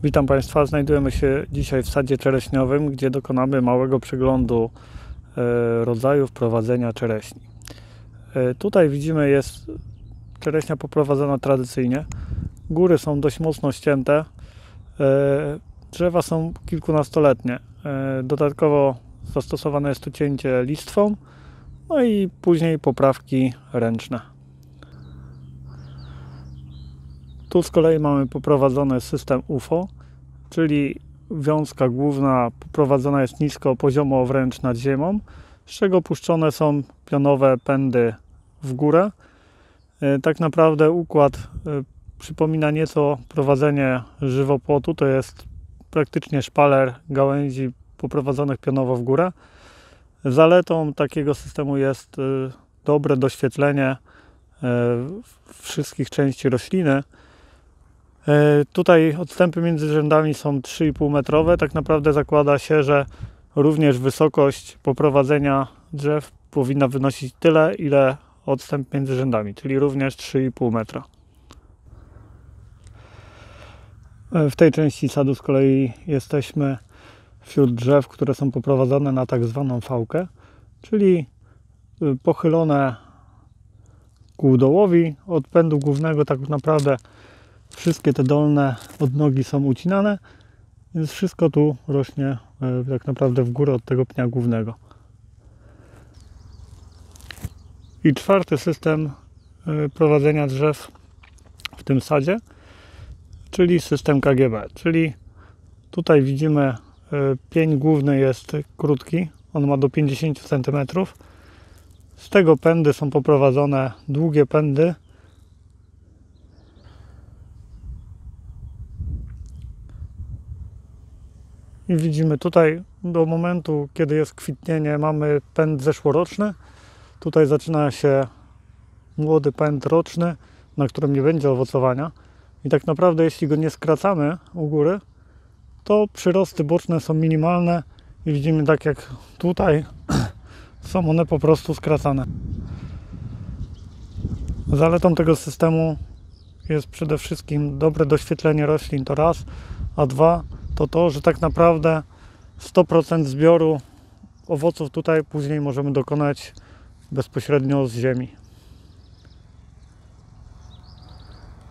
Witam Państwa, znajdujemy się dzisiaj w sadzie czereśniowym, gdzie dokonamy małego przeglądu rodzajów prowadzenia czereśni. Tutaj widzimy, jest czereśnia poprowadzona tradycyjnie. Góry są dość mocno ścięte, drzewa są kilkunastoletnie. Dodatkowo zastosowane jest tu cięcie listwą, no i później poprawki ręczne. Tu z kolei mamy poprowadzony system UFO, czyli wiązka główna poprowadzona jest nisko, poziomo wręcz nad ziemią, z czego puszczone są pionowe pędy w górę. Tak naprawdę układ przypomina nieco prowadzenie żywopłotu, to jest praktycznie szpaler gałęzi poprowadzonych pionowo w górę. Zaletą takiego systemu jest dobre doświetlenie wszystkich części rośliny. Tutaj odstępy między rzędami są 3,5 metrowe. Tak naprawdę zakłada się, że również wysokość poprowadzenia drzew powinna wynosić tyle, ile odstęp między rzędami, czyli również 3,5 metra. W tej części sadu z kolei jesteśmy wśród drzew, które są poprowadzone na tak zwaną fałkę, czyli pochylone ku dołowi. Od pędu głównego tak naprawdę wszystkie te dolne odnogi są ucinane, więc wszystko tu rośnie tak naprawdę w górę od tego pnia głównego. I czwarty system prowadzenia drzew w tym sadzie, czyli system KGB, czyli tutaj widzimy pień główny jest krótki, on ma do 50 cm. Z tego pędy są poprowadzone długie pędy. I widzimy tutaj do momentu, kiedy jest kwitnienie, mamy pęd zeszłoroczny. Tutaj zaczyna się młody pęd roczny, na którym nie będzie owocowania. I tak naprawdę jeśli go nie skracamy u góry, to przyrosty boczne są minimalne i widzimy, tak jak tutaj, są one po prostu skracane. Zaletą tego systemu jest przede wszystkim dobre doświetlenie roślin, to raz, a dwa to, że tak naprawdę 100% zbioru owoców tutaj później możemy dokonać bezpośrednio z ziemi.